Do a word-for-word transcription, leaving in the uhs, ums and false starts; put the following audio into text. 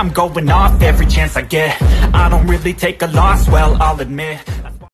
I'm going off every chance I get. I don't really take a loss, well, I'll admit